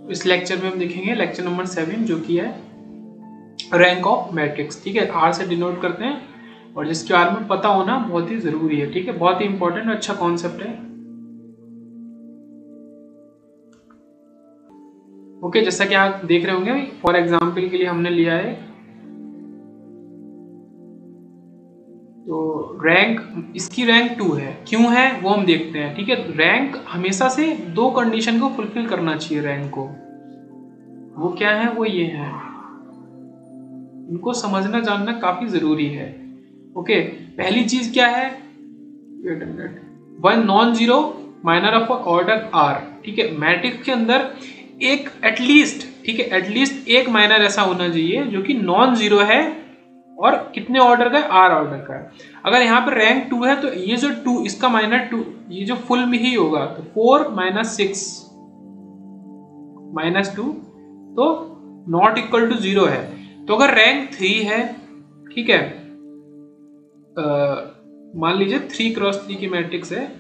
इस लेक्चर में हम देखेंगे लेक्चर नंबर 7 जो कि है रैंक ऑफ मैट्रिक्स। ठीक है, आर से डिनोट करते हैं और जिसके बारे में पता होना बहुत ही जरूरी है। ठीक है, बहुत ही इंपॉर्टेंट अच्छा कॉन्सेप्ट है। ओके, जैसा कि आप देख रहे होंगे फॉर एग्जाम्पल के लिए हमने लिया है तो रैंक, इसकी रैंक 2 है। क्यों है वो हम देखते हैं। ठीक है, रैंक हमेशा से 2 कंडीशन को फुलफिल करना चाहिए रैंक को। वो क्या है, वो ये है, इनको समझना जानना काफी जरूरी है। ओके, पहली चीज क्या है, one non zero minor of order R. ठीक है, मैट्रिक्स के अंदर एक एटलीस्ट, ठीक है, एटलीस्ट एक माइनर ऐसा होना चाहिए जो कि नॉन जीरो है और कितने ऑर्डर का है, आर ऑर्डर का है। अगर यहाँ पर रैंक 2 है तो ये जो 2 इसका माइनर 2 ये जो फुल में ही होगा तो 4 - 6 -2 तो नॉट इक्वल टू 0 है। तो अगर रैंक 3 है, ठीक है, मान लीजिए 3x3 की मैट्रिक्स है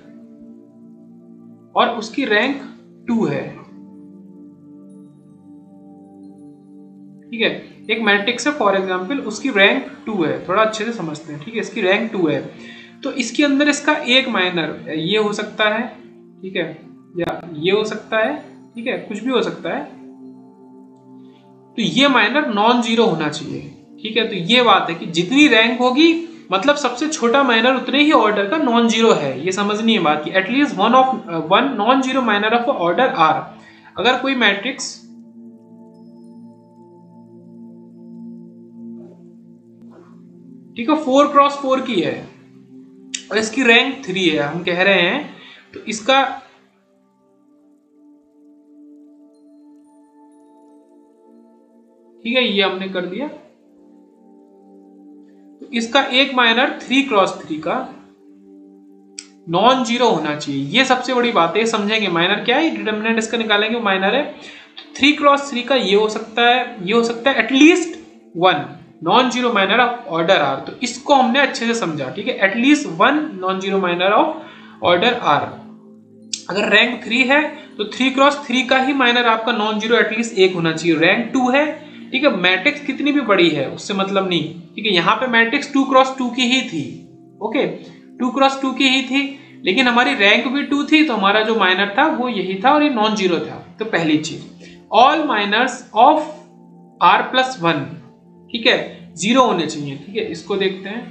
और उसकी रैंक 2 है। ठीक है, एक मैट्रिक्स है फॉर एग्जांपल, उसकी रैंक 2 है। थोड़ा अच्छे से समझते हैं। ठीक है, इसकी रैंक 2 है तो इसके अंदर इसका एक माइनर ये हो सकता है, ठीक है, या ये हो सकता है, ठीक है, कुछ भी हो सकता है। तो ये माइनर नॉन जीरो होना चाहिए। ठीक है, तो ये बात है कि जितनी रैंक होगी मतलब सबसे छोटा माइनर उतने ही ऑर्डर का नॉन जीरो है। ये समझनी है बात की at least one non zero minor of order R. अगर कोई मैट्रिक्स ठीक है 4x4 की है और इसकी रैंक 3 है, हम कह रहे हैं तो इसका ठीक है ये हमने कर दिया। तो इसका एक माइनर 3x3 का नॉन जीरो होना चाहिए। ये सबसे बड़ी बात है, समझेंगे माइनर क्या है, डिटरमिनेंट इसका निकालेंगे, माइनर है। तो 3x3 का ये हो सकता है, ये हो सकता है at least 1 non zero minor of order R. तो इसको हमने अच्छे से समझा। ठीक है, at least 1 non zero minor of order R. अगर रैंक 3 है तो 3x3 का ही माइनर आपका नॉन जीरो एटलीस्ट 1 होना चाहिए। रैंक 2 है, ठीक है, मैट्रिक्स कितनी भी बड़ी है उससे मतलब नहीं। ठीक है, यहाँ पे मैट्रिक्स 2x2 की ही थी। ओके, 2x2 की ही थी, लेकिन हमारी रैंक भी 2 थी तो हमारा जो माइनर था वो यही था और ये नॉन जीरो था। तो पहली चीज ऑल माइनर्स ऑफ r+1, ठीक है, 0 होने चाहिए। ठीक है, इसको देखते हैं।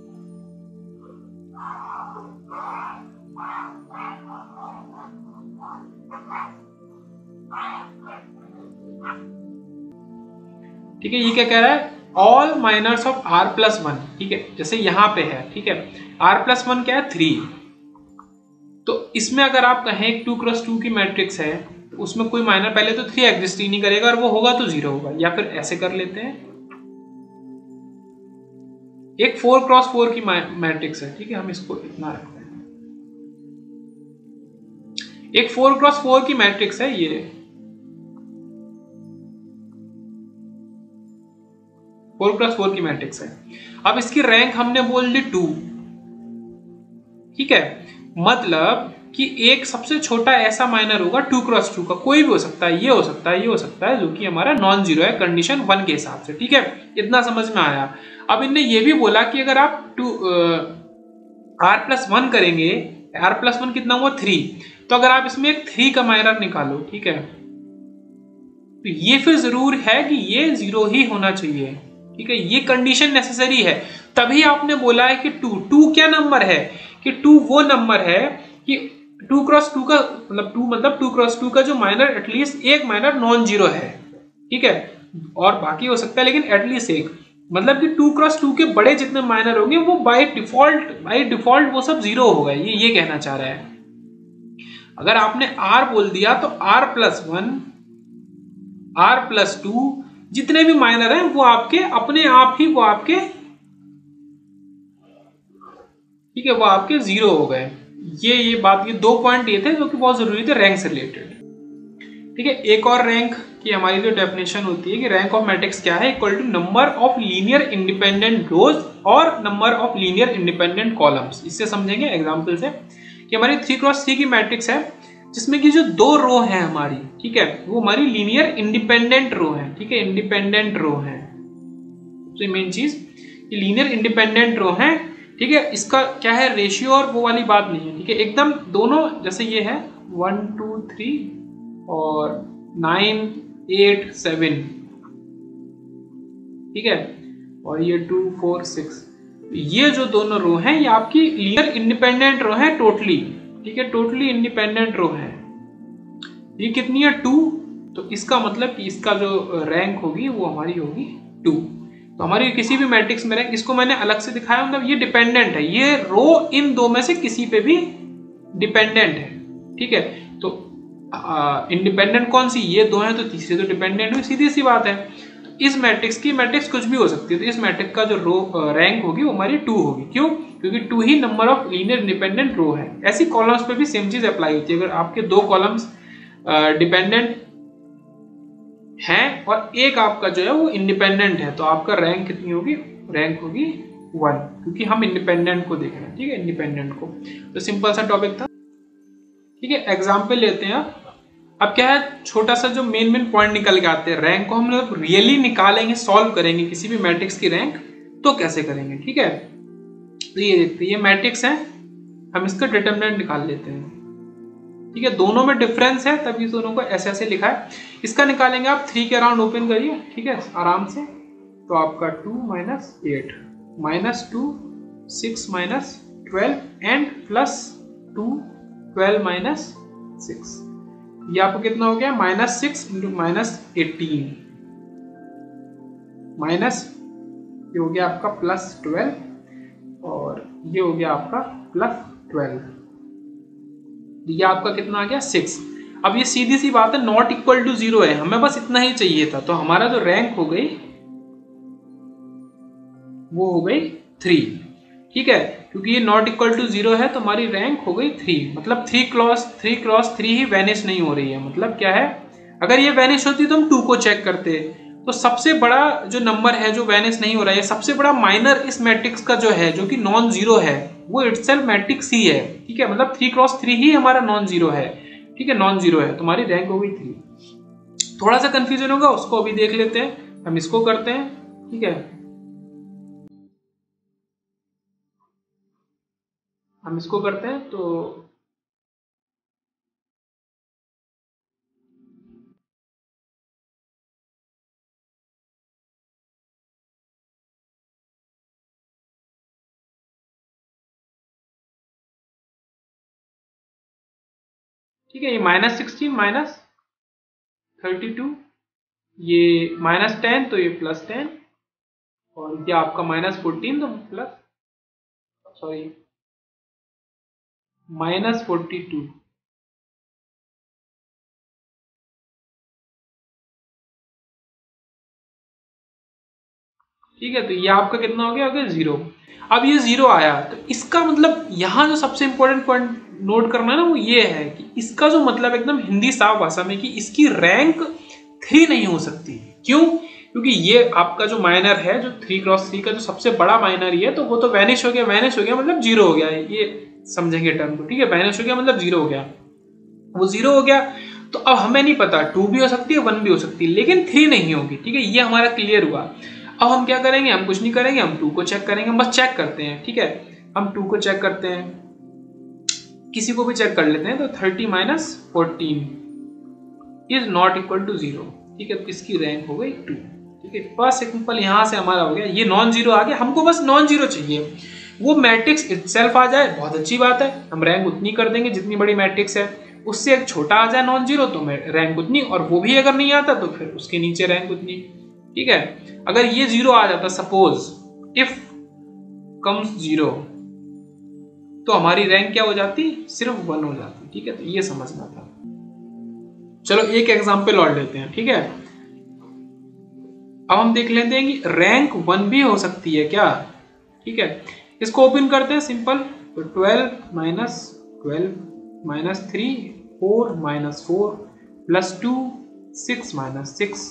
ठीक है, ये क्या कह रहा है, ऑल माइनर्स ऑफ r+1। ठीक है, जैसे यहां पे है, ठीक है, r+1 क्या है 3। तो इसमें अगर आप कहें 2x2 की मैट्रिक्स है तो उसमें कोई माइनर पहले तो 3 एग्जिस्ट ही नहीं करेगा और वो होगा तो 0 होगा। या फिर ऐसे कर लेते हैं, एक 4x4 की मैट्रिक्स है। ठीक है, हम इसको इतना रखते हैं, एक 4x4 की मैट्रिक्स है, ये 4x4 की मैट्रिक्स है। अब इसकी रैंक हमने बोल दी 2। ठीक है, मतलब कि एक सबसे छोटा ऐसा माइनर होगा 2x2 का, कोई भी हो सकता है, ये हो सकता है, ये हो सकता है, जो कि हमारा नॉन जीरो है कंडीशन 1 के हिसाब से। ठीक है, इतना समझ में आया। अब इनने ये भी बोला कि अगर आप r+1 करेंगे, r+1 कितना हुआ 3, तो अगर आप इसमें एक 3 का माइनर निकालो, ठीक है, तो ये फिर जरूर है कि ये 0 ही होना चाहिए। ठीक है, ये कंडीशन नेसेसरी है। तभी आपने बोला है कि 2 क्या नंबर है, कि 2 वो नंबर है कि 2x2 का मतलब 2x2 का जो माइनर एटलीस्ट एक माइनर नॉन जीरो है। ठीक है, और बाकी हो सकता है लेकिन एटलीस्ट एक, मतलब कि 2x2 के बड़े जितने माइनर होंगे वो बाय डिफॉल्ट वो सब 0 होगा। ये कहना चाह रहा है। अगर आपने r बोल दिया तो r+1 r+2 जितने भी माइनर हैं वो आपके अपने आप ही वो आपके, ठीक है, वो आपके 0 हो गए। ये बात, ये 2 पॉइंट ये थे जो कि बहुत जरूरी थे रैंक से रिलेटेड। ठीक है, एक और रैंक की हमारी जो डेफिनेशन होती है कि रैंक ऑफ मैट्रिक्स क्या है, equal to number of linear independent rows और number of linear independent columns. इससे समझेंगे एग्जांपल से कि हमारी 3x3 की मैट्रिक्स है, जिसमें कि जो दो रो है हमारी, ठीक है, वो हमारी लीनियर इंडिपेंडेंट रो है, ठीक है, इंडिपेंडेंट रो है। सबसे मेन चीज ये लीनियर इंडिपेंडेंट रो है, ठीक है। इसका क्या है रेशियो और वो वाली बात नहीं है, ठीक है, एकदम दोनों जैसे ये है 1 2 3 और 9 8 7, ठीक है, और ये 2 4 6, ये जो दोनों रो हैं ये आपकी लीनियर इंडिपेंडेंट रो है टोटली, ठीक है, टोटली इंडिपेंडेंट रो है। ये कितनी है 2, तो इसका मतलब कि इसका जो रैंक होगी वो हमारी होगी 2। तो हमारी किसी भी मैट्रिक्स में रैंक, इसको मैंने अलग से दिखाया, मतलब ये डिपेंडेंट है, ये रो इन दो में से किसी पे भी डिपेंडेंट है, ठीक है। तो इंडिपेंडेंट कौन सी, ये दो हैं, तो तीसरी तो डिपेंडेंट हुई, सीधी सी बात है। तो इस मैट्रिक्स की मैट्रिक्स कुछ भी हो सकती है, तो इस मैट्रिक्स का जो रो रैंक होगी वो हमारी 2 होगी। क्यों? क्योंकि 2 ही number of linear independent row है। ऐसी कॉलम्स पे भी सेम चीज अप्लाई होती है। अगर आपके दो कॉलम्स डिपेंडेंट हैं और एक आपका जो है वो इंडिपेंडेंट है, तो आपका रैंक कितनी होगी, रैंक होगी 1, क्योंकि हम इंडिपेंडेंट को देख रहे हैं, ठीक है, इंडिपेंडेंट को। तो सिंपल सा टॉपिक था, ठीक है। एग्जाम्पल लेते हैं। अब क्या है, छोटा सा जो मेन पॉइंट निकल के आते हैं, रैंक को हम लोग रियली निकालेंगे, सॉल्व करेंगे किसी भी मैट्रिक्स की रैंक, तो कैसे करेंगे, ठीक है। तो ये देखते हैं, ये मैट्रिक्स है, हम इसका डिटरमिनेंट निकाल लेते हैं, ठीक है। दोनों में डिफरेंस है, तभी दोनों को ऐसे ऐसे लिखा है। इसका निकालेंगे आप 3 के अराउंड ओपन करिए, ठीक है, आराम से। तो आपका 2 - 8 -2 6 - 12 एंड +2 12 - 6, ये आपको कितना हो गया, -6 × -18 माइनस, ये हो गया आपका +12 और ये हो गया आपका +12, ये आपका कितना आ गया 6। अब ये सीधी सी बात है, नॉट इक्वल टू 0 है, हमें बस इतना ही चाहिए था। तो हमारा जो रैंक हो गई वो हो गई 3, ठीक है, क्योंकि ये नॉट इक्वल टू 0 है, तो हमारी रैंक हो गई 3। मतलब 3 × 3 ही वैनिश नहीं हो रही है। मतलब क्या है, अगर ये वैनिश होती तो हम 2 को चेक करते। तो सबसे बड़ा जो नंबर है जो वैनिश नहीं हो रहा है, सबसे बड़ा माइनर इस मैट्रिक्स का जो है, जो कि नॉन जीरो है, वो इटसेल्फ मैट्रिक्स ही है, ठीक है। मतलब 3 × 3 ही हमारा नॉन जीरो है, ठीक है, नॉन जीरो है, तुम्हारी रैंक हो गई 3। थोड़ा सा कंफ्यूजन होगा, उसको अभी देख लेते हैं। हम इसको करते हैं, ठीक है, हम इसको करते हैं। तो ठीक है, ये -16 -32, ये -10, तो ये +10, और ये आपका -14, तो प्लस, सॉरी, -42, ठीक है। तो ये आपका कितना हो गया, 0। अब ये 0 आया, तो इसका मतलब यहाँ जो सबसे इंपॉर्टेंट पॉइंट नोट करना है ना, वो ये है कि इसका जो मतलब एकदम हिंदी साफ भाषा में, कि इसकी रैंक 3 नहीं हो सकती। क्यों? क्योंकि ये आपका जो माइनर है, जो 3 × 3 का जो सबसे बड़ा माइनर ही है, तो वो तो वैनिश हो गया, वैनिश हो गया मतलब 0 हो गया, ये समझेंगे टर्म को, ठीक है। वैनिश हो गया मतलब 0 हो गया, वो 0 हो गया। तो अब हमें नहीं पता, 2 भी हो सकती है, 1 भी हो सकती है, लेकिन 3 नहीं होगी, ठीक है। ये हमारा क्लियर हुआ। अब हम क्या करेंगे, हम कुछ नहीं करेंगे, हम 2 को चेक करेंगे, हम बस चेक करते हैं, ठीक है। हम 2 को चेक करते हैं, किसी को भी चेक कर लेते हैं। तो 30 - 14 इज नॉट इक्वल टू 0, ठीक है। तो इसकी रैंक हो गई 2, ठीक है। बस सिंपल यहां से हमारा हो गया, ये नॉन जीरो आ गया, हमको बस नॉन जीरो चाहिए। वो मैट्रिक्स इटसेल्फ आ जाए, बहुत अच्छी बात है, हम रैंक उतनी कर देंगे जितनी बड़ी मैट्रिक्स है। उससे एक छोटा आ जाए नॉन जीरो, तो रैंक उतनी, और वो भी अगर नहीं आता तो फिर उसके नीचे रैंक उतनी, ठीक है। अगर ये 0 आ जाता, सपोज इफ कम्स 0, तो हमारी रैंक क्या हो जाती, सिर्फ 1 हो जाती, ठीक है। तो ये समझना था। चलो एक एग्जांपल और लेते हैं, ठीक है। अब हम देख लेते हैं कि रैंक 1 भी हो सकती है क्या, ठीक है। इसको ओपन करते हैं, सिंपल। तो 12 - 12 - 3 4 - 4 +2 6 - 6,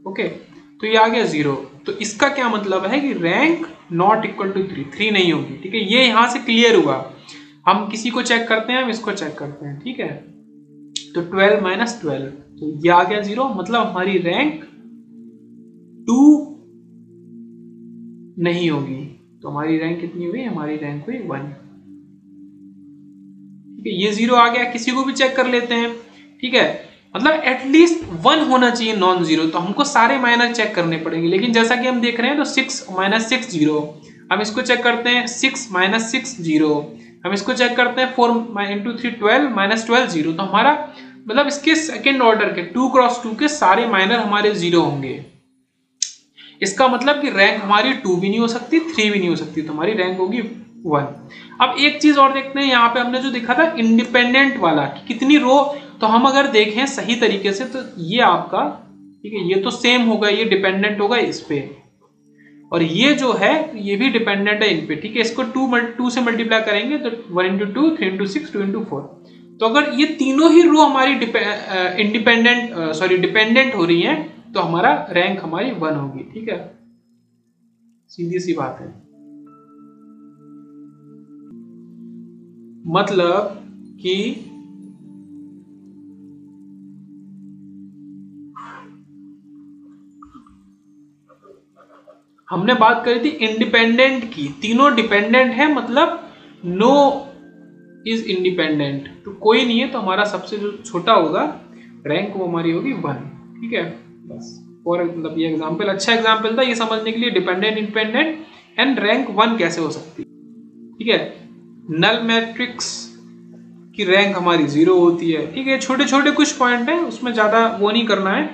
ओके, तो ये आ गया 0। तो इसका क्या मतलब है कि रैंक नॉट इक्वल टू 3 नहीं होगी। ठीक है, ये यहां से क्लियर हुआ। हम किसी को चेक करते हैं, हम इसको चेक करते हैं। ठीक है, तो 12 माइनस 12, तो ये आ गया 0, मतलब हमारी रैंक 2 नहीं होगी। तो हमारी रैंक कितनी हुई? हमारी रैंक हुई 1। ठीक है, ये 0 आ गया। किसी को भी चेक कर लेते हैं। ठीक है, मतलब एटलीस्ट 1 होना चाहिए नॉन जीरो। तो हमको सारे माइनर चेक करने पड़ेंगे, लेकिन जैसा कि हम देख रहे हैं तो 6 माइनस 6 0। हम इसको चेक करते हैं, 6 माइनस 6 0। हम इसको चेक करते हैं, 4 इंटू 3 12 माइनस 12 0। तो हमारा मतलब इसके सेकेंड ऑर्डर के 2 क्रॉस 2 के सारे माइनर हमारे 0 होंगे। इसका मतलब कि रैंक हमारी 2 भी नहीं हो सकती, 3 भी नहीं हो सकती, तो हमारी रैंक होगी 1। अब एक चीज और देखते हैं, यहाँ पे हमने जो दिखा था इंडिपेंडेंट वाला कि कितनी रो, तो हम अगर देखें सही तरीके से तो ये आपका, ठीक है, ये तो सेम होगा, ये डिपेंडेंट होगा इस पे, और ये जो है ये भी डिपेंडेंट है इन पे। ठीक है, इसको 2 से मल्टीप्लाई करेंगे तो 1 इंटू 2, 3 इंटू 6, 2 इंटू 4। तो अगर ये तीनों ही रो हमारी डिपेंडेंट हो रही हैं, तो हमारा रैंक हमारी 1 होगी। ठीक है, सीधी सी बात है। मतलब कि हमने बात करी थी इंडिपेंडेंट की, तीनों डिपेंडेंट है, मतलब नो इज इंडिपेंडेंट, तो कोई नहीं है, तो हमारा सबसे जो छोटा होगा रैंक वो हमारी होगी 1। ठीक है, बस। और मतलब ये एग्जांपल अच्छा एग्जांपल था ये समझने के लिए, डिपेंडेंट इंडिपेंडेंट एंड रैंक 1 कैसे हो सकती है। ठीक है, नल मैट्रिक्स की रैंक हमारी 0 होती है। ठीक है, छोटे छोटे कुछ पॉइंट है, उसमें ज्यादा वो नहीं करना है।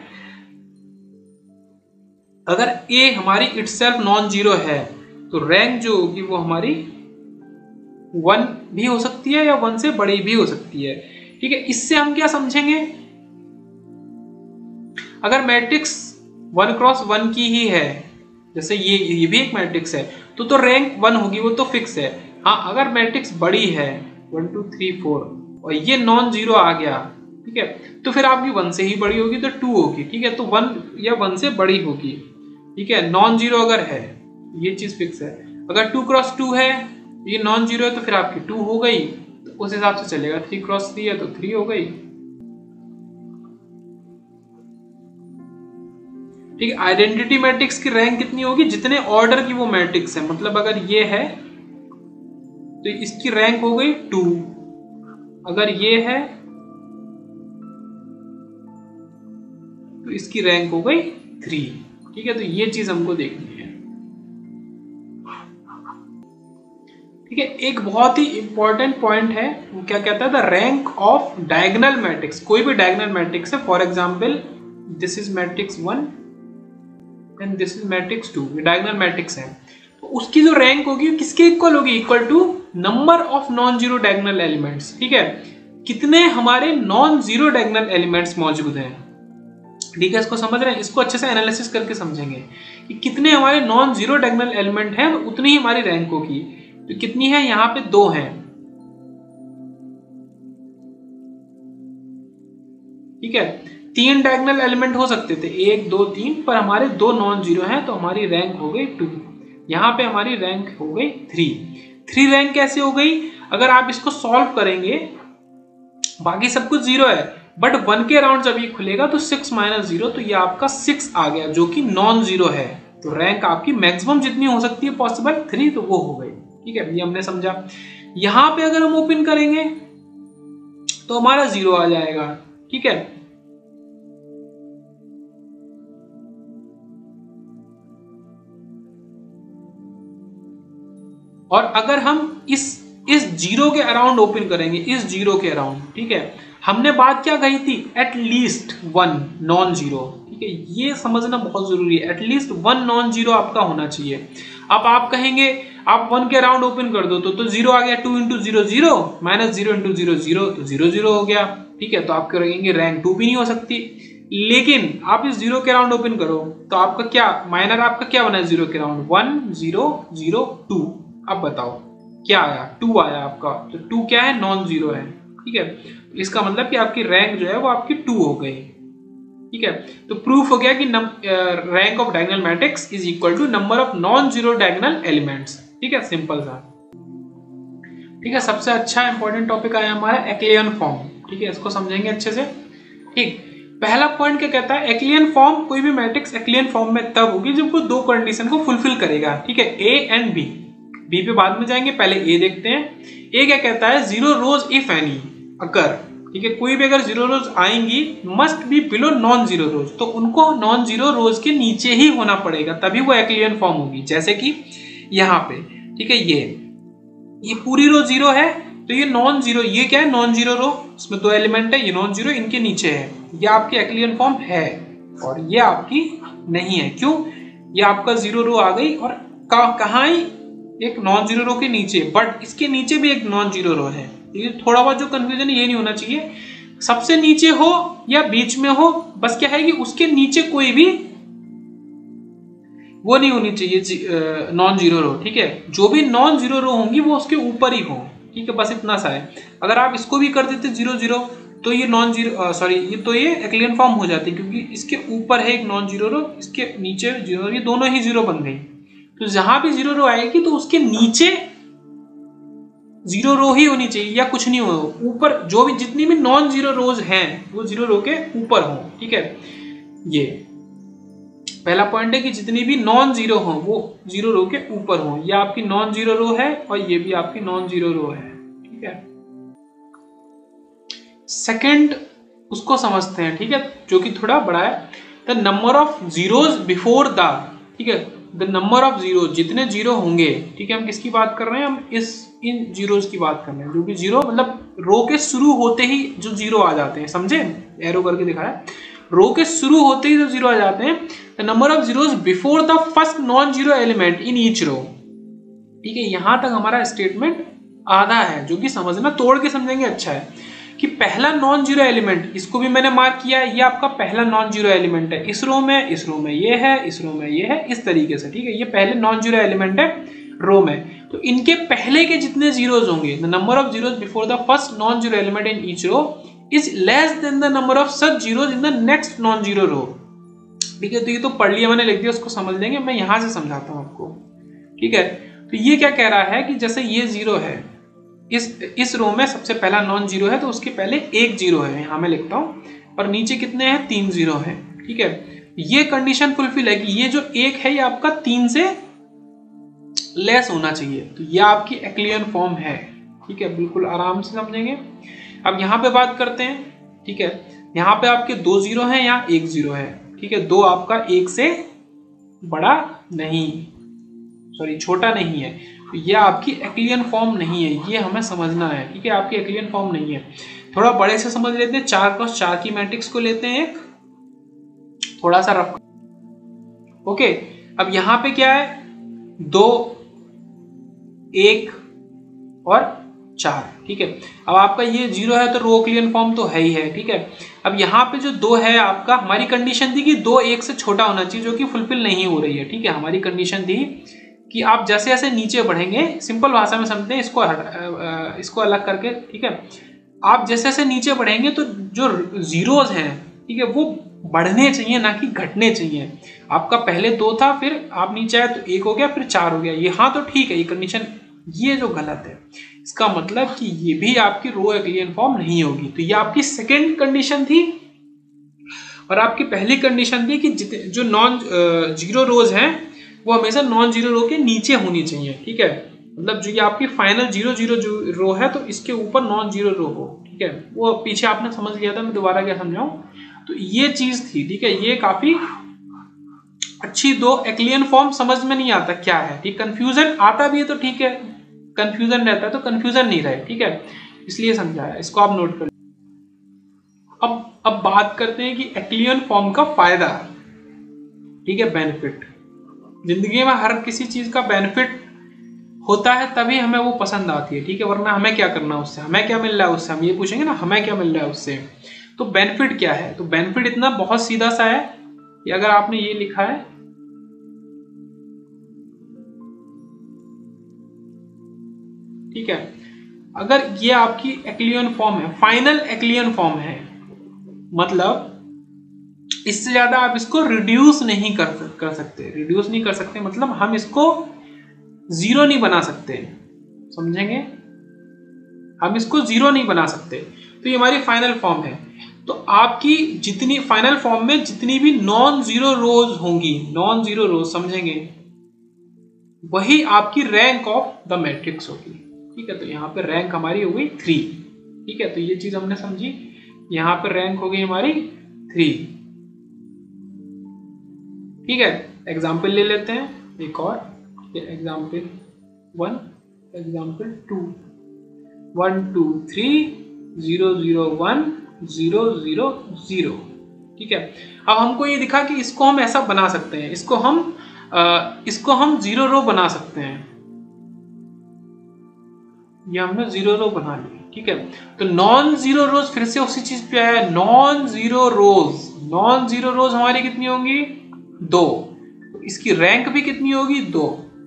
अगर ए हमारी इटसेल्फ नॉन जीरो है तो रैंक जो होगी वो हमारी 1 भी हो सकती है या 1 से बड़ी भी हो सकती है। ठीक है, इससे हम क्या समझेंगे, अगर मैट्रिक्स 1 क्रॉस 1 की ही है, जैसे ये भी एक मैट्रिक्स है, तो रैंक 1 होगी, वो तो फिक्स है। हाँ, अगर मैट्रिक्स बड़ी है 1 2 3 4 और ये नॉन जीरो आ गया, ठीक है, तो फिर आपकी 1 से ही बड़ी होगी तो 2 होगी। ठीक है, तो 1 या 1 से बड़ी होगी। ठीक है, नॉन जीरो अगर है, ये चीज फिक्स है। अगर 2 क्रॉस 2 है, ये नॉन जीरो है, तो फिर आपकी 2 हो गई, तो उस हिसाब से चलेगा। 3 क्रॉस 3 है तो 3 हो गई। ठीक है, आइडेंटिटी मैट्रिक्स की रैंक कितनी होगी, जितने ऑर्डर की वो मैट्रिक्स है, मतलब अगर ये है तो इसकी रैंक हो गई 2, अगर ये है तो इसकी रैंक हो गई 3। ठीक है, तो ये चीज हमको देखनी है। ठीक है, एक बहुत ही इंपॉर्टेंट पॉइंट है, वो क्या कहता है, the rank of diagonal matrix. कोई भी डायगोनल मैट्रिक्स है, for example this is matrix 1 and this is matrix 2, ये डायगोनल मैट्रिक्स है, तो उसकी जो रैंक होगी किसके इक्वल होगी, equal to number of non zero diagonal elements. ठीक है, कितने हमारे नॉन जीरो डायगोनल एलिमेंट्स मौजूद हैं। ठीक है, इसको समझ रहे हैं, इसको अच्छे से एनालिसिस करके समझेंगे कि कितने हमारे नॉन जीरो डायगोनल एलिमेंट हैं, उतनी ही हमारी रैंक होगी। तो कितनी है, यहाँ पे 2 हैं। ठीक है, 3 डायगोनल एलिमेंट हो सकते थे, 1 2 3, पर हमारे 2 नॉन जीरो हैं, तो हमारी रैंक हो गई 2। यहाँ पे हमारी रैंक हो गई 3 रैंक कैसे हो गई, अगर आप इसको सॉल्व करेंगे, बाकी सब कुछ 0 है, बट 1 के अराउंड जब ये खुलेगा तो 6 माइनस 0, तो ये आपका 6 आ गया, जो कि नॉन जीरो है। तो रैंक आपकी मैक्सिमम जितनी हो सकती है पॉसिबल 3, तो वो हो गई। ठीक है, ये हमने समझा। यहां पे अगर हम ओपन करेंगे तो हमारा 0 आ जाएगा। ठीक है, और अगर हम इस 0 के अराउंड ओपन करेंगे, इस 0 के अराउंड, ठीक है, हमने बात क्या कही थी, एटलीस्ट 1 नॉन जीरो। ठीक है, ये समझना बहुत जरूरी है, एटलीस्ट 1 नॉन जीरो आपका होना चाहिए। अब आप कहेंगे आप 1 के अराउंड ओपन कर दो तो 0 आ गया, 2 इंटू 0 0 माइनस 0 इंटू 0 0, तो 0 0 हो गया। ठीक है, तो आप कहेंगे रैंक 2 भी नहीं हो सकती, लेकिन आप इस 0 के अराउंड ओपन करो तो आपका क्या माइनर, आपका क्या बना है 0 के अराउंड, 1 0 0 2। अब बताओ क्या आया, 2 आया आपका, तो 2 क्या है, नॉन जीरो है। ठीक है, इसका मतलब कि आपकी रैंक जो है वो आपकी 2 हो गई। ठीक है। तो प्रूफ हो गया कि rank of diagonal matrix is equal to number of non zero diagonal elements. ठीक है, सिंपल सा। ठीक है, सबसे अच्छा इंपॉर्टेंट टॉपिक आया हमारा एक्लियन फॉर्म। ठीक है, इसको समझेंगे अच्छे से। ठीक, पहला पॉइंट क्या कहता है, एक्लियन फॉर्म, कोई भी मैट्रिक्स एक्लियन फॉर्म में तब होगी जब वो दो कंडीशन को फुलफिल करेगा। ठीक है, ए एंड बी। बी पे बाद में जाएंगे, पहले ए देखते हैं। ए क्या कहता है, जीरो रोज इफ एनी, अगर, ठीक है, कोई भी अगर जीरो रोज आएंगी must be below non zero rows, तो उनको नॉन जीरो रोज के नीचे ही होना पड़ेगा, तभी वो एक्लियन फॉर्म होगी। जैसे कि यहाँ पे, ठीक है, ये पूरी रो जीरो है, तो ये नॉन जीरो, ये क्या है, नॉन जीरो रो, इसमें दो एलिमेंट है, ये नॉन जीरो, इनके नीचे है, ये आपकी एक्लियन फॉर्म है, और ये आपकी नहीं है। क्यों, ये आपका जीरो रो आ गई और कहाँ ही एक नॉन जीरो रो के नीचे, बट इसके नीचे भी एक नॉन जीरो रो है। ये थोड़ा बहुत जो कंफ्यूजन है ये नहीं होना चाहिए, सबसे नीचे हो या बीच में हो, बस क्या है कि उसके नीचे कोई भी वो नहीं होनी चाहिए नॉन जीरो रो। ठीक है, जो भी नॉन जीरो रो होंगी वो उसके ऊपर ही हो। ठीक है, बस इतना सा है। अगर आप इसको भी कर देते जीरो जीरो, तो ये नॉन जीरो सॉरी ये तो ये एक्लियन फॉर्म हो जाती, क्योंकि इसके ऊपर है एक नॉन जीरो रो, इसके नीचे जीरो, ये दोनों ही जीरो बन गई। तो जहां भी जीरो रो आएगी तो उसके नीचे जीरो रो ही होनी चाहिए, या कुछ नहीं हो, ऊपर जो भी जितनी भी नॉन जीरो रोज हैं वो जीरो रो के ऊपर हो। ठीक है, ये पहला पॉइंट है कि जितनी भी नॉन जीरो हो वो जीरो रो के ऊपर हो। ये आपकी नॉन जीरो रो है और ये भी आपकी नॉन जीरो रो है। ठीक है, सेकंड उसको समझते हैं। ठीक है, जो कि थोड़ा बड़ा है, the number of zeros before the, ठीक है, द नंबर ऑफ जीरो, जितने जीरो होंगे। ठीक है, हम किसकी बात कर रहे हैं, हम इन जीरोज की बात कर रहे हैं, जो कि जीरो मतलब रो के शुरू होते ही जो जीरो आ जाते हैं, समझे, एरो करके दिखाया, रो के शुरू होते ही जो जीरो आ जाते हैं। The number of zeros before the first non zero element in each row. ठीक है, यहां तक हमारा स्टेटमेंट आधा है, जो कि समझना, तोड़ के समझेंगे अच्छा है, कि पहला नॉन जीरो एलिमेंट, इसको भी मैंने मार्क किया है, ये आपका पहला नॉन जीरो एलिमेंट है, इस रो में ये है, इस रो में ये है, इस तरीके से। ठीक है, ये पहले नॉन जीरो एलिमेंट है रो में, तो इनके पहले के जितने जीरोज होंगे, the number of zeros before the first non zero element in each row is less than the number of such zeros in the next non zero row. ठीक है, तो ये तो पढ़ लिया मैंने, लिख दिया, उसको समझ लेंगे, मैं यहां से समझाता हूं आपको। ठीक है, तो ये क्या कह रहा है कि जैसे ये जीरो है, इस रो में सबसे पहला नॉन जीरो है, तो उसके पहले एक जीरो है, यहां मैं लिखता हूं, और नीचे कितने हैं, 3 जीरो है। ठीक है, ये कंडीशन फुलफिल है कि ये जो एक है ये आपका 3 से लेस होना चाहिए, तो ये आपकी एक्लियन फॉर्म है। ठीक है, बिल्कुल आराम से समझेंगे। अब यहां पे बात करते हैं। ठीक है, यहां पे आपके 2 जीरो हैं, यहाँ 1 जीरो है। ठीक है, 2 आपका 1 से बड़ा नहीं, सॉरी छोटा नहीं है, तो ये आपकी एक्लियन फॉर्म नहीं है, ये हमें समझना है। ठीक है, आपकी एक्लियन फॉर्म नहीं है। थोड़ा बड़े से समझ लेते हैं, 4x4 की मैट्रिक्स को लेते हैं एक, थोड़ा सा रफ। ओके, अब यहां पे क्या है, 2, 1 और 4। ठीक है, अब आपका ये 0 है तो रो एक्लियन फॉर्म तो है ही है। ठीक है, अब यहाँ पे जो 2 है आपका, हमारी कंडीशन थी कि 2 1 से छोटा होना चाहिए, जो कि फुलफिल नहीं हो रही है। ठीक है, हमारी कंडीशन थी कि आप जैसे जैसे नीचे बढ़ेंगे, सिंपल भाषा में समझते हैं इसको अलग करके। ठीक है, आप जैसे जैसे नीचे बढ़ेंगे तो जो जीरोज हैं, ठीक है, वो बढ़ने चाहिए, ना कि घटने चाहिए। आपका पहले 2 था, फिर आप नीचे आए तो 1 हो गया, फिर 4 हो गया, यहाँ तो ठीक है ये कंडीशन, ये जो गलत है, इसका मतलब कि ये भी आपकी रो एक्लियन फॉर्म नहीं होगी। तो ये आपकी सेकेंड कंडीशन थी, और आपकी पहली कंडीशन थी कि जो नॉन जीरो रोज हैं वो हमेशा नॉन जीरो रो के नीचे होनी चाहिए। ठीक है, मतलब जो ये आपकी फाइनल 0 0 जो रो है, तो इसके ऊपर नॉन जीरो रो हो। ठीक है, वो पीछे आपने समझ लिया था, मैं दोबारा क्या समझाऊं, तो ये चीज थी। ठीक है, ये काफी अच्छी, दो एक्लियन फॉर्म समझ में नहीं आता क्या है। ठीक, कंफ्यूजन आता भी है तो ठीक है, कंफ्यूजन रहता है तो कंफ्यूजन नहीं रहे। ठीक है, इसलिए समझाया, इसको आप नोट कर। अब बात करते हैं कि एक्लियन फॉर्म का फायदा। ठीक है, बेनिफिट, जिंदगी में हर किसी चीज का बेनिफिट होता है, तभी हमें वो पसंद आती है। ठीक है, वरना हमें क्या करना उससे, हमें क्या मिल रहा है उससे, हम ये पूछेंगे ना हमें क्या मिल रहा है उससे। तो बेनिफिट क्या है, तो बेनिफिट इतना बहुत सीधा सा है कि अगर आपने ये लिखा है, ठीक है, अगर ये आपकी एक्लियन फॉर्म है, फाइनल एक्लियन फॉर्म है, मतलब इससे ज्यादा आप इसको रिड्यूस नहीं कर सकते। रिड्यूस नहीं कर सकते मतलब हम इसको जीरो नहीं बना सकते, समझेंगे, हम इसको जीरो नहीं बना सकते। तो ये हमारी फाइनल फॉर्म है। तो आपकी जितनी फाइनल फॉर्म में जितनी भी नॉन जीरो रोज होंगी, नॉन जीरो रोज समझेंगे, वही आपकी रैंक ऑफ द मैट्रिक्स होगी। ठीक है, तो यहाँ पे रैंक हमारी हो गई 3। ठीक है, तो ये चीज हमने समझी। यहाँ पे रैंक हो गई हमारी 3। ठीक है, एग्जाम्पल ले लेते हैं एक और। Example 1, example 2, 1 2 3 0 0 1 0 0 0। ठीक है, अब हमको ये दिखा कि इसको हम ऐसा बना सकते हैं, इसको हम जीरो रो बना सकते हैं। ये हमने जीरो रो बना ली। ठीक है, तो नॉन जीरो रोज फिर से उसी चीज पे आया, non zero rows. Non zero rows हमारी कितनी होंगी? 2। तो इसकी रैंक भी कितनी होगी? 2।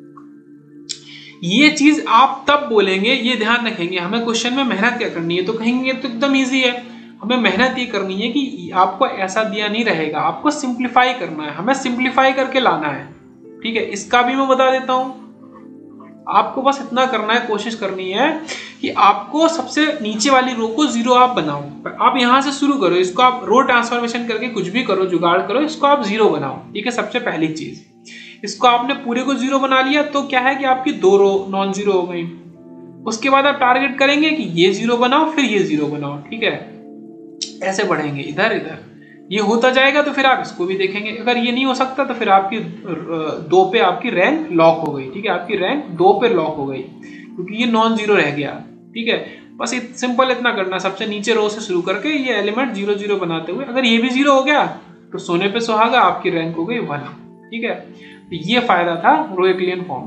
ये चीज आप तब बोलेंगे, ये ध्यान रखेंगे, हमें क्वेश्चन में मेहनत क्या करनी है, तो कहेंगे तो एकदम इजी है। हमें मेहनत ये करनी है कि आपको ऐसा दिया नहीं रहेगा, आपको सिंप्लीफाई करना है, हमें सिंप्लीफाई करके लाना है। ठीक है, इसका भी मैं बता देता हूं। आपको बस इतना करना है, कोशिश करनी है कि आपको सबसे नीचे वाली रो को जीरो आप बनाओ। आप यहां से शुरू करो, इसको आप रो ट्रांसफॉर्मेशन करके कुछ भी करो, जुगाड़ करो, इसको आप जीरो बनाओ। ठीक है, सबसे पहली चीज, इसको आपने पूरे को जीरो बना लिया तो क्या है कि आपकी 2 रो नॉन जीरो हो गई। उसके बाद आप टारगेट करेंगे कि ये जीरो बनाओ, फिर ये जीरो बनाओ। ठीक है, ऐसे बढ़ेंगे इधर इधर, ये होता जाएगा तो फिर आप इसको भी देखेंगे। अगर ये नहीं हो सकता तो फिर आपकी 2 पे आपकी रैंक लॉक हो गई। ठीक है, आपकी रैंक 2 पे लॉक हो गई क्योंकि ये नॉन जीरो रह गया। ठीक है, बस सिंपल इतना करना, सबसे नीचे रो से शुरू करके ये एलिमेंट 0 0 बनाते हुए, अगर ये भी 0 हो गया तो सोने पे सुहागा, आपकी रैंक हो गई 1। ठीक है, तो ये फायदा था रो यूक्लिडियन फॉर्म।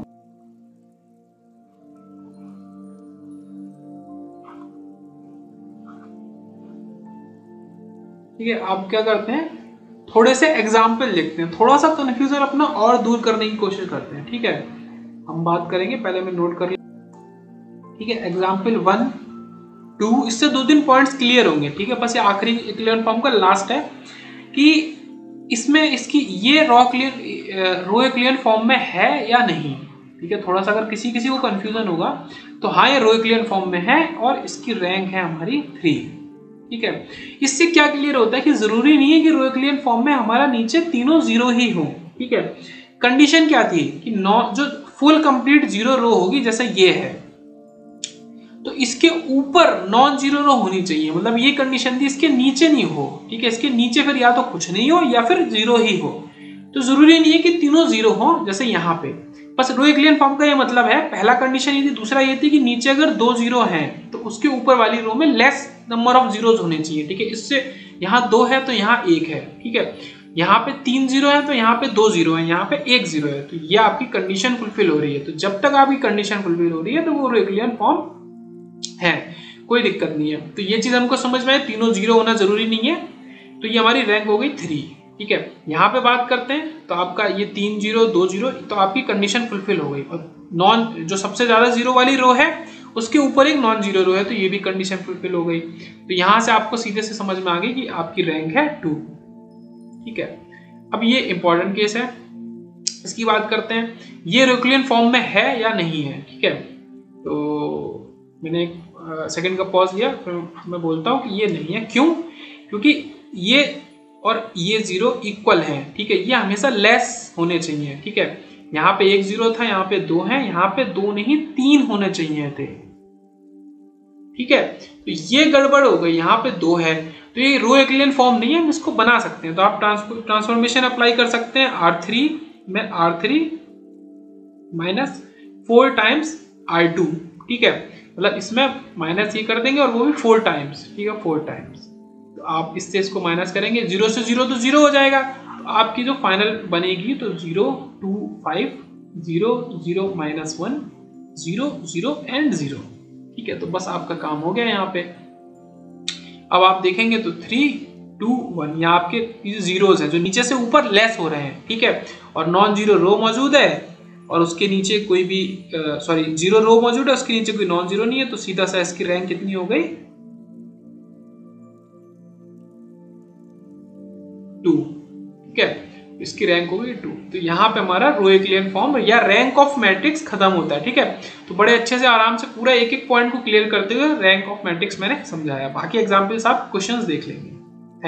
ठीक है, आप क्या करते हैं, थोड़े से एग्जाम्पल लिखते हैं, थोड़ा सा कंफ्यूजन अपना और दूर करने की कोशिश करते हैं। ठीक है, हम बात करेंगे, पहले मैं नोट कर लिया। ठीक है, एग्जाम्पल 1 2, इससे 2-3 पॉइंट्स क्लियर होंगे। ठीक है, बस ये आखिरी यूक्लिडियन फॉर्म का लास्ट है कि इसमें इसकी ये रो यूक्लिडियन फॉर्म में है या नहीं। ठीक है, थोड़ा सा अगर किसी को कंफ्यूजन होगा तो हाँ, ये रो यूक्लिडियन फॉर्म में है और इसकी रैंक है हमारी 3। ठीक है, इससे क्या क्लियर होता है कि जरूरी नहीं है कि रो यूक्लिडियन फॉर्म में हमारा नीचे तीनों जीरो ही हो। ठीक है, कंडीशन क्या थी कि जो फुल कंप्लीट जीरो रो होगी, जैसे ये है, तो इसके ऊपर नॉन जीरो रो होनी चाहिए, मतलब ये कंडीशन थी, इसके नीचे नहीं हो। ठीक है, इसके नीचे फिर या तो कुछ नहीं हो या फिर जीरो ही हो। तो जरूरी नहीं है कि तीनों जीरो हो, जैसे यहाँ पे। बस रो यूक्लिडियन फॉर्म का ये मतलब है, पहला कंडीशन ये थी, दूसरा ये थी कि नीचे अगर 2 जीरो हैं तो उसके ऊपर वाली रो में लेस नंबर ऑफ जीरोज होने चाहिए। ठीक है, इससे यहाँ 2 है तो यहाँ 1 है। ठीक है, यहाँ पे 3 जीरो है तो यहाँ पे 2 जीरो है, यहाँ पे 1 जीरो है, तो ये आपकी कंडीशन फुलफिल हो रही है। तो जब तक आपकी कंडीशन फुलफिल हो रही है तो वो रो यूक्लिडियन फॉर्म है, कोई दिक्कत नहीं है। तो ये चीज हमको समझ में आए, तीनों जीरो होना जरूरी नहीं है। तो ये हमारी रैंक हो गई 3। ठीक है, यहाँ पे बात करते हैं तो आपका ये 3 जीरो 2 जीरो, तो आपकी कंडीशन फुलफिल हो गई। और नॉन जो सबसे ज्यादा जीरो वाली रो है उसके ऊपर एक नॉन जीरो रो है, तो ये भी कंडीशन फुलफिल हो गई। तो यहाँ से आपको सीधे से समझ में आ गई कि आपकी रैंक है 2। ठीक है, अब ये इंपॉर्टेंट केस है, इसकी बात करते हैं, ये रो यूक्लिडियन फॉर्म में है या नहीं है। ठीक है, तो मैंने एक सेकंड का पॉज लिया, फिर मैं बोलता हूँ कि ये नहीं है। क्यों? क्योंकि ये और ये जीरो इक्वल है। ठीक है, ये हमेशा लेस होने चाहिए। ठीक है, यहाँ पे 1 जीरो था, यहाँ पे 2 है, यहाँ पे 2 नहीं 3 होने चाहिए थे। ठीक है, तो ये गड़बड़ हो गई, यहाँ पे 2 है, तो ये रो यूक्लिडियन फॉर्म नहीं है, हम इसको बना सकते हैं। तो आप ट्रांसफॉर्मेशन अप्लाई कर सकते हैं, R3 में R3 माइनस 4 टाइम्स R2। ठीक है, मतलब इसमें माइनस ये कर देंगे और वो भी 4 टाइम्स। ठीक है, 4 टाइम्स, तो आप इससे इसको माइनस करेंगे, 0 से 0 तो 0 हो जाएगा, तो आपकी जो फाइनल बनेगी तो 0 2 5 0 0 माइनस 1 0 0 एंड 0। ठीक है, तो बस आपका काम हो गया यहाँ पे। अब आप देखेंगे तो 3 2 1, यहाँ आपके जीरोज हैं जो नीचे से ऊपर लेस हो रहे हैं। ठीक है, और नॉन जीरो रो मौजूद है और उसके नीचे कोई भी जीरो रो मौजूद है, उसके नीचे कोई नॉन जीरो नहीं है, तो सीधा सा इसकी रैंक कितनी हो गई 2। ठीक है, इसकी रैंक होगी 2। तो यहाँ पे हमारा रो echelon फॉर्म या रैंक ऑफ मैट्रिक्स खत्म होता है। ठीक है, तो बड़े अच्छे से आराम से पूरा एक एक पॉइंट को क्लियर करते हुए रैंक ऑफ मैट्रिक्स मैंने समझाया। बाकी एग्जाम्पल्स आप क्वेश्चंस देख लेंगे।